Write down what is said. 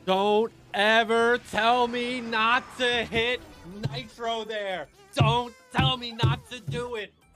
Don't ever tell me not to hit nitro there. Don't tell me not to do it.